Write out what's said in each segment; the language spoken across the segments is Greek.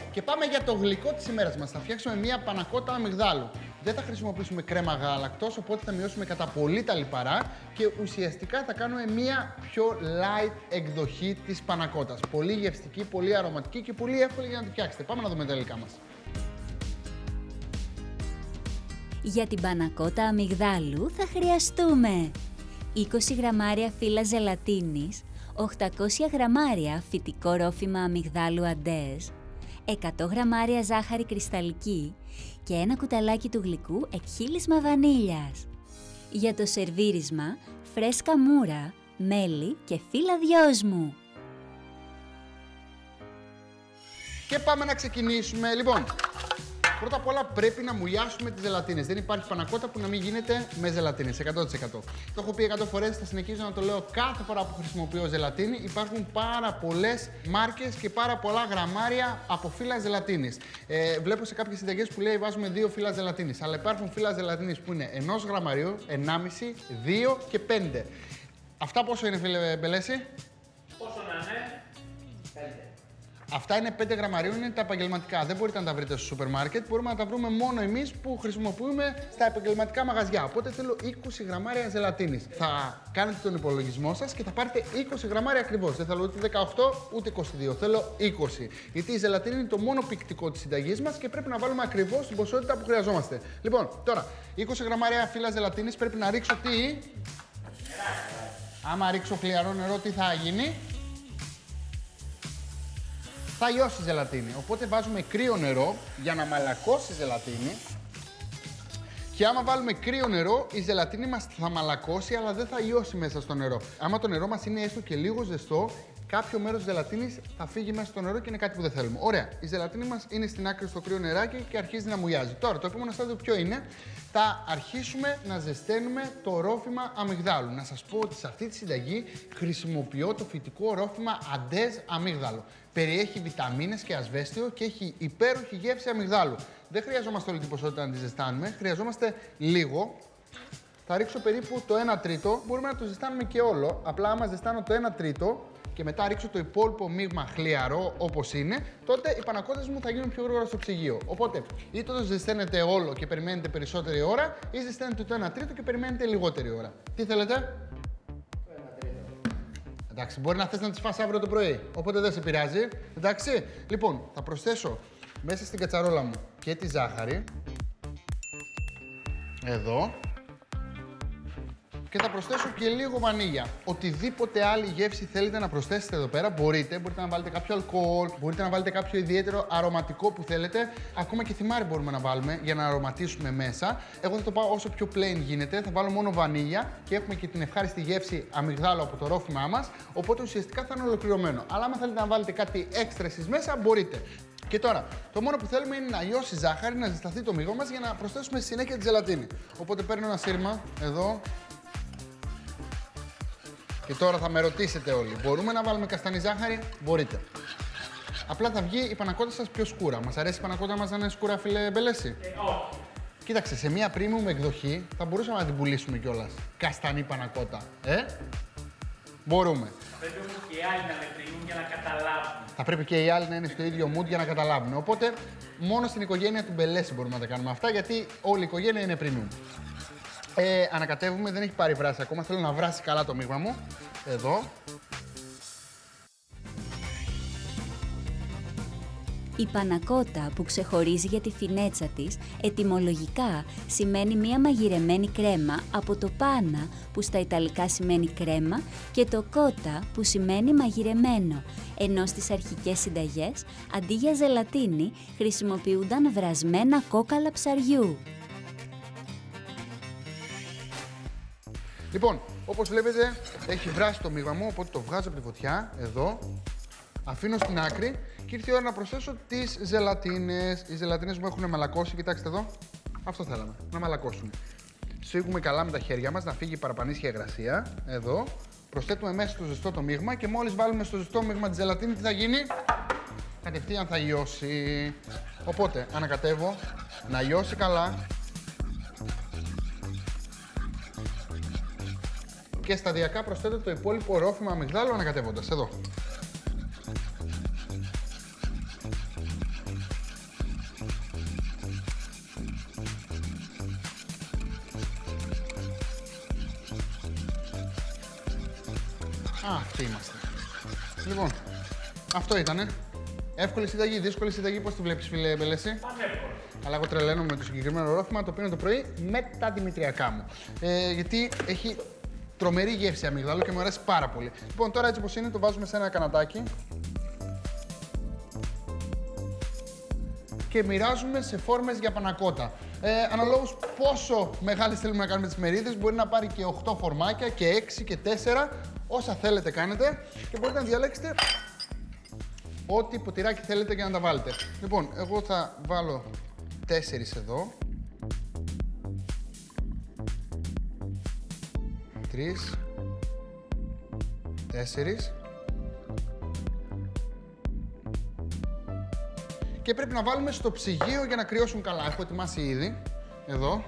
Και πάμε για το γλυκό της ημέρας μας. Θα φτιάξουμε μία πανακότα αμυγδάλου. Δεν θα χρησιμοποιήσουμε κρέμα γάλακτος, οπότε θα μειώσουμε κατά πολύ τα λιπαρά και ουσιαστικά θα κάνουμε μία πιο light εκδοχή της πανακότας. Πολύ γευστική, πολύ αρωματική και πολύ εύκολη για να τη φτιάξετε. Πάμε να δούμε τα υλικά μας. Για την πανακότα αμυγδάλου θα χρειαστούμε 20 γραμμάρια φύλλα ζελατίνης, 800 γραμμάρια φυτικό ρόφημα αμυγδάλου αντές, 100 γραμμάρια ζάχαρη κρυσταλλική και ένα κουταλάκι του γλυκού εκχύλισμα βανίλιας. Για το σερβίρισμα, φρέσκα μούρα, μέλι και φύλλα δυόσμου. Και πάμε να ξεκινήσουμε. Λοιπόν, πρώτα απ' όλα πρέπει να μουλιάσουμε τις ζελατίνες. Δεν υπάρχει πανακότα που να μην γίνεται με ζελατίνες, 100%. Το έχω πει 100 φορές, θα συνεχίζω να το λέω κάθε φορά που χρησιμοποιώ ζελατίνη. Υπάρχουν πάρα πολλές μάρκες και πάρα πολλά γραμμάρια από φύλλα ζελατίνης. Βλέπω σε κάποιες συνταγές που λέει βάζουμε 2 φύλλα ζελατίνης. Αλλά υπάρχουν φύλλα ζελατίνης που είναι 1 γραμμαρίου, 1,5, 2 και 5. Αυτά πόσο είναι, φίλε Μπελέση? Πόσο να είναι? 5. Αυτά είναι 5 γραμμαρίων, είναι τα επαγγελματικά. Δεν μπορείτε να τα βρείτε στο σούπερ μάρκετ. Μπορούμε να τα βρούμε μόνο εμείς που χρησιμοποιούμε στα επαγγελματικά μαγαζιά. Οπότε θέλω 20 γραμμάρια ζελατίνης. Θα κάνετε τον υπολογισμό σας και θα πάρετε 20 γραμμάρια ακριβώς. Δεν θέλω ούτε 18 ούτε 22. Θέλω 20. Γιατί η ζελατίνη είναι το μόνο πικτικό της συνταγής μας και πρέπει να βάλουμε ακριβώς την ποσότητα που χρειαζόμαστε. Λοιπόν, τώρα 20 γραμμάρια φύλλα ζελατίνης πρέπει να ρίξω τι? Άμα ρίξω χλιαρό νερό, τι θα γίνει? Θα λιώσει η ζελατίνη. Οπότε βάζουμε κρύο νερό για να μαλακώσει η ζελατίνη. Και άμα βάλουμε κρύο νερό, η ζελατίνη μας θα μαλακώσει, αλλά δεν θα λιώσει μέσα στο νερό. Άμα το νερό μας είναι έστω και λίγο ζεστό, κάποιο μέρος της ζελατίνης θα φύγει μέσα στο νερό και είναι κάτι που δεν θέλουμε. Ωραία. Η ζελατίνη μας είναι στην άκρη στο κρύο νεράκι και αρχίζει να μουλιάζει. Τώρα, το επόμενο στάδιο ποιο είναι? Θα αρχίσουμε να ζεσταίνουμε το ρόφημα αμυγδάλου. Να σας πω ότι σε αυτή τη συνταγή χρησιμοποιώ το φυτικό ρόφημα αντές αμύγδαλο. Περιέχει βιταμίνες και ασβέστιο και έχει υπέροχη γεύση αμυγδάλου. Δεν χρειαζόμαστε όλη την ποσότητα να τη ζεστάνουμε, χρειαζόμαστε λίγο. Θα ρίξω περίπου το 1 τρίτο. Μπορούμε να το ζεστάνουμε και όλο. Απλά άμα ζεστάνω το 1 τρίτο και μετά ρίξω το υπόλοιπο μείγμα χλιαρό όπως είναι, τότε οι πανακότες μου θα γίνουν πιο γρήγορα στο ψυγείο. Οπότε, είτε το ζεσταίνετε όλο και περιμένετε περισσότερη ώρα, ή ζεσταίνετε το 1 τρίτο και περιμένετε λιγότερη ώρα. Τι θέλετε? Το 1 τρίτο. Εντάξει, μπορεί να θες να τις φας αύριο το πρωί, οπότε δεν σε πειράζει. Εντάξει, λοιπόν, θα προσθέσω μέσα στην κατσαρόλα μου και τη ζάχαρη. Εδώ. Και θα προσθέσω και λίγο βανίλια. Οτιδήποτε άλλη γεύση θέλετε να προσθέσετε εδώ πέρα μπορείτε. Μπορείτε να βάλετε κάποιο αλκοόλ, μπορείτε να βάλετε κάποιο ιδιαίτερο αρωματικό που θέλετε. Ακόμα και θυμάρι μπορούμε να βάλουμε για να αρωματίσουμε μέσα. Εγώ θα το πάω όσο πιο plain γίνεται. Θα βάλω μόνο βανίλια και έχουμε και την ευχάριστη γεύση αμυγδάλου από το ρόφημά μας. Οπότε ουσιαστικά θα είναι ολοκληρωμένο. Αλλά άμα θέλετε να βάλετε κάτι έξτρα εσείς μέσα, μπορείτε. Και τώρα, το μόνο που θέλουμε είναι να λιώσει η ζάχαρη, να ζεσταθεί το μείγμα μας για να προσθέσουμε στη συνέχεια τη ζελατίνη. Οπότε παίρνω ένα σύρμα εδώ. Και τώρα θα με ρωτήσετε όλοι, μπορούμε να βάλουμε καστανή ζάχαρη? Μπορείτε. Απλά θα βγει η πανακότα σας πιο σκούρα. Μας αρέσει η πανακότα μας να είναι σκούρα, φίλε Μπελέση? Όχι. Κοίταξε, σε μία premium εκδοχή θα μπορούσαμε να την πουλήσουμε κιόλας. Καστανή πανακότα. Μπορούμε. Πρέπει όμως και οι άλλοι να μετρήσουν για να καταλάβουν. Θα πρέπει και οι άλλοι να είναι στο ίδιο mood για να καταλάβουν. Οπότε, μόνο στην οικογένεια του Μπελέση μπορούμε να τα κάνουμε αυτά, γιατί όλη η οικογένεια είναι premium. Ανακατεύουμε, δεν έχει πάρει βράση ακόμα. Θέλω να βράσει καλά το μείγμα μου. Εδώ. Η πανακότα που ξεχωρίζει για τη φινέτσα της, ετυμολογικά σημαίνει μία μαγειρεμένη κρέμα από το πάνα που στα Ιταλικά σημαίνει κρέμα και το κότα που σημαίνει μαγειρεμένο, ενώ στις αρχικές συνταγές αντί για ζελατίνη χρησιμοποιούνταν βρασμένα κόκαλα ψαριού. Λοιπόν, όπως βλέπετε, έχει βράσει το μείγμα μου, οπότε το βγάζω από τη φωτιά, εδώ. Αφήνω στην άκρη και ήρθε η ώρα να προσθέσω τις ζελατίνες. Οι ζελατίνες μου έχουν μαλακώσει, κοιτάξτε εδώ. Αυτό θέλαμε, να μαλακώσουν. Σφίγγουμε καλά με τα χέρια μας, να φύγει η παραπανίσια υγρασία. Εδώ. Προσθέτουμε μέσα στο ζεστό το μείγμα και μόλις βάλουμε στο ζεστό μείγμα τη ζελατίνη, τι θα γίνει? Κατευθείαν θα λιώσει. Οπότε, ανακατεύω, να λιώσει καλά. Και σταδιακά προσθέτω το υπόλοιπο ρόφημα αμυγδάλου ανακατεύοντας. Εδώ. Αυτοί είμαστε. Λοιπόν, αυτό ήτανε. Εύκολη συνταγή, δύσκολη συνταγή, πώς τη βλέπεις, φίλε Μπελέση? Πανεύκολο. Αλλά εγώ τρελαίνομαι με το συγκεκριμένο ρόφημα, το πίνω το πρωί με τα δημητριακά μου. Γιατί έχει τρομερή γεύση αμύγδαλο και μου αρέσει πάρα πολύ. Λοιπόν, τώρα έτσι όπως είναι, το βάζουμε σε ένα κανατάκι. Και μοιράζουμε σε φόρμες για πανακότα. Αναλόγως πόσο μεγάλες θέλουμε να κάνουμε τις μερίδες, μπορεί να πάρει και 8 φορμάκια και 6 και 4, όσα θέλετε κάνετε και μπορείτε να διαλέξετε ό,τι ποτηράκι θέλετε για να τα βάλετε. Λοιπόν, εγώ θα βάλω 4 εδώ. 3, 4. Και πρέπει να βάλουμε στο ψυγείο για να κρυώσουν καλά. Έχω ετοιμάσει ήδη. Εδώ.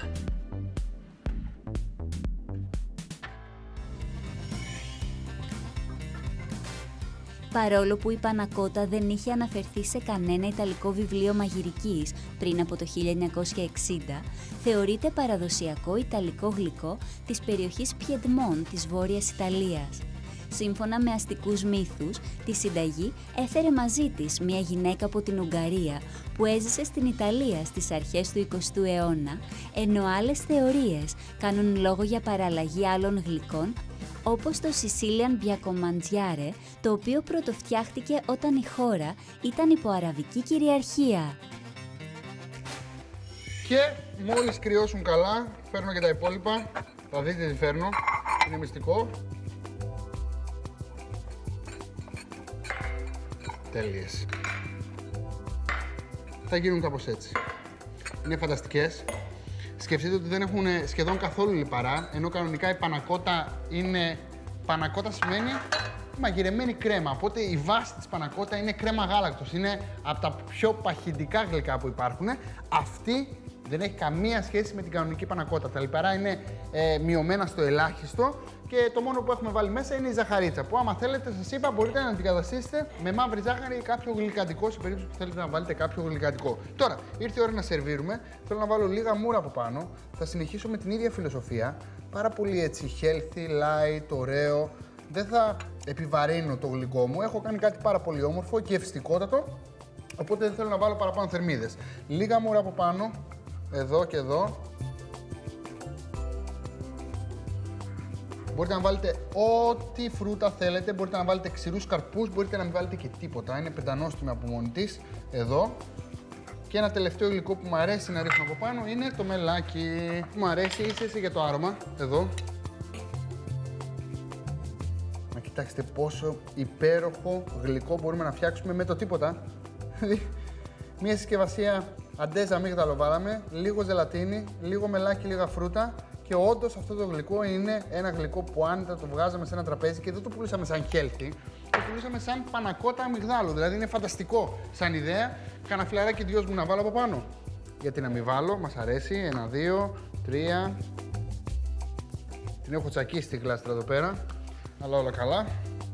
Παρόλο που η πανακότα δεν είχε αναφερθεί σε κανένα ιταλικό βιβλίο μαγειρικής πριν από το 1960, θεωρείται παραδοσιακό ιταλικό γλυκό της περιοχής Πιεντμόν της Βόρειας Ιταλίας. Σύμφωνα με αστικούς μύθους, τη συνταγή έφερε μαζί της μια γυναίκα από την Ουγγαρία που έζησε στην Ιταλία στις αρχές του 20ου αιώνα, ενώ άλλες θεωρίες κάνουν λόγο για παραλλαγή άλλων γλυκών, όπως το Sicilian Biancomangiare, το οποίο πρωτοφτιάχτηκε όταν η χώρα ήταν υπό αραβική κυριαρχία. Και μόλις κρυώσουν καλά, φέρνω και τα υπόλοιπα. Θα δείτε τι φέρνω. Είναι μυστικό. Τέλειες. Θα γίνουν κάπως έτσι. Είναι φανταστικές. Σκεφτείτε ότι δεν έχουν σχεδόν καθόλου λιπαρά, ενώ κανονικά η πανακότα είναι... Πανακότα σημαίνει μαγειρεμένη κρέμα, οπότε η βάση της πανακότα είναι κρέμα γάλακτος. Είναι από τα πιο παχυντικά γλυκά που υπάρχουν. Αυτή δεν έχει καμία σχέση με την κανονική πανακότα. Τα λιπαρά είναι μειωμένα στο ελάχιστο και το μόνο που έχουμε βάλει μέσα είναι η ζαχαρίτσα, που άμα θέλετε, σας είπα, μπορείτε να αντικαταστήσετε με μαύρη ζάχαρη ή κάποιο γλυκαντικό, σε περίπτωση που θέλετε να βάλετε κάποιο γλυκαντικό. Τώρα, ήρθε η ώρα να σερβίρουμε. Θέλω να βάλω λίγα μούρα από πάνω. Θα συνεχίσω με την ίδια φιλοσοφία. Πάρα πολύ έτσι healthy, light, ωραίο. Δεν θα επιβαρύνω το γλυκό μου. Έχω κάνει κάτι πάρα πολύ όμορφο και ευστικότατο. Οπότε δεν θέλω να βάλω παραπάνω θερμίδες. Λίγα μούρα από πάνω. Εδώ και εδώ. Μπορείτε να βάλετε ό,τι φρούτα θέλετε. Μπορείτε να βάλετε ξηρούς καρπούς. Μπορείτε να μην βάλετε και τίποτα. Είναι πεντανόστιμη από μόνη της. Εδώ. Και ένα τελευταίο υλικό που μου αρέσει να ρίχνω από πάνω είναι το μελάκι. Μου αρέσει ίσως για το άρωμα. Εδώ. Να κοιτάξτε πόσο υπέροχο γλυκό μπορούμε να φτιάξουμε με το τίποτα. Μία συσκευασία αντέζα αμύγδαλο βάλαμε, λίγο ζελατίνη, λίγο μελάκι, λίγα φρούτα και όντως αυτό το γλυκό είναι ένα γλυκό που άνετα το βγάζαμε σε ένα τραπέζι και δεν το πουλήσαμε σαν healthy, το πουλήσαμε σαν πανακότα αμυγδάλου. Δηλαδή είναι φανταστικό σαν ιδέα. Κάνα φιλαράκι δυο μου να βάλω από πάνω. Γιατί να μην βάλω, μας αρέσει. 1, 2, 3. Την έχω τσακίσει την κλάστρα εδώ πέρα, αλλά όλα καλά.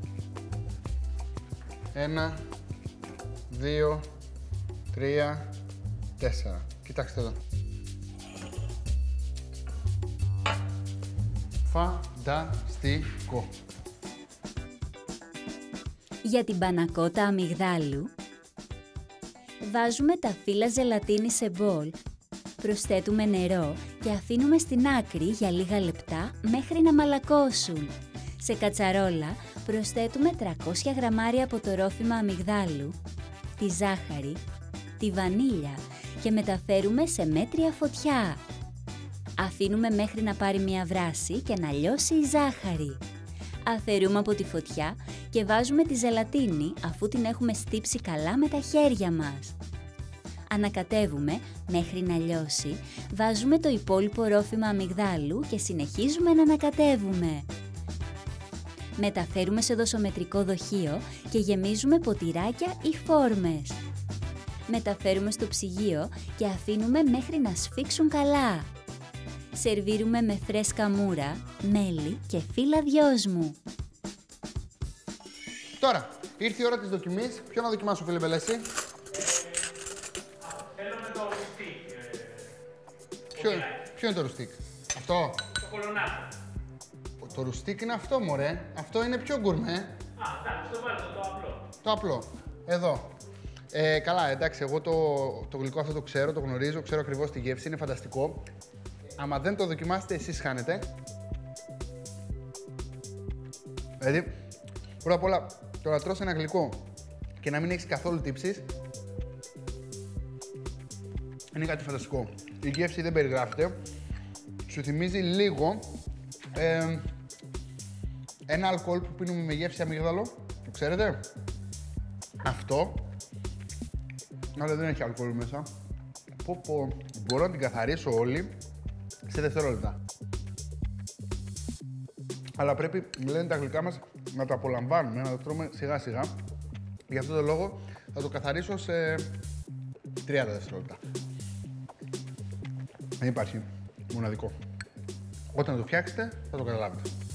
1, 2, 3, 4. Κοιτάξτε εδώ. Φανταστικό. Για την πανακότα αμυγδάλου, βάζουμε τα φύλλα ζελατίνη σε μπολ, προσθέτουμε νερό και αφήνουμε στην άκρη για λίγα λεπτά μέχρι να μαλακώσουν. Σε κατσαρόλα προσθέτουμε 300 γραμμάρια από το ρόφημα αμυγδάλου, τη ζάχαρη, τη βανίλια και μεταφέρουμε σε μέτρια φωτιά. Αφήνουμε μέχρι να πάρει μια βράση και να λιώσει η ζάχαρη. Αφαιρούμε από τη φωτιά και βάζουμε τη ζελατίνη αφού την έχουμε στύψει καλά με τα χέρια μας. Ανακατεύουμε μέχρι να λιώσει, βάζουμε το υπόλοιπο ρόφημα αμυγδάλου και συνεχίζουμε να ανακατεύουμε. Μεταφέρουμε σε δοσομετρικό δοχείο και γεμίζουμε ποτηράκια ή φόρμες. Μεταφέρουμε στο ψυγείο και αφήνουμε μέχρι να σφίξουν καλά. Σερβίρουμε με φρέσκα μούρα, μέλι και φύλλα δυόσμου. Τώρα, ήρθε η ώρα της δοκιμής. Ποιο να δοκιμάσω, φίλε Μπελέση? Θέλω με το ρουστίκ. Ποιο είναι το ρουστίκ? Αυτό? Το κολονάτο. Το ρουστίκ είναι αυτό, μωρέ. Αυτό είναι πιο γκουρμέ. Α, εντάξει, το βάλτε το απλό. Το απλό. Εδώ. Καλά, εντάξει, εγώ το γλυκό αυτό το ξέρω, το γνωρίζω, ξέρω ακριβώς τη γεύση, είναι φανταστικό. Άμα δεν το δοκιμάσετε, εσείς χάνετε. Δηλαδή, πρώτα απ' όλα, το να τρως ένα γλυκό και να μην έχεις καθόλου τύψεις, είναι κάτι φανταστικό. Η γεύση δεν περιγράφεται. Σου θυμίζει λίγο ένα αλκοόλ που πίνουμε με γεύση αμύγδαλο. Το ξέρετε? Αυτό. Αλλά δεν έχει αλκοόλ μέσα. Μπορώ να την καθαρίσω όλη σε δευτερόλεπτα. Αλλά πρέπει, λένε τα γλυκά μας, να το απολαμβάνουμε, να το τρώμε σιγά σιγά. Γι' αυτό το λόγο θα το καθαρίσω σε 30 δευτερόλεπτα. Δεν υπάρχει μοναδικό. Όταν το φτιάξετε θα το καταλάβετε.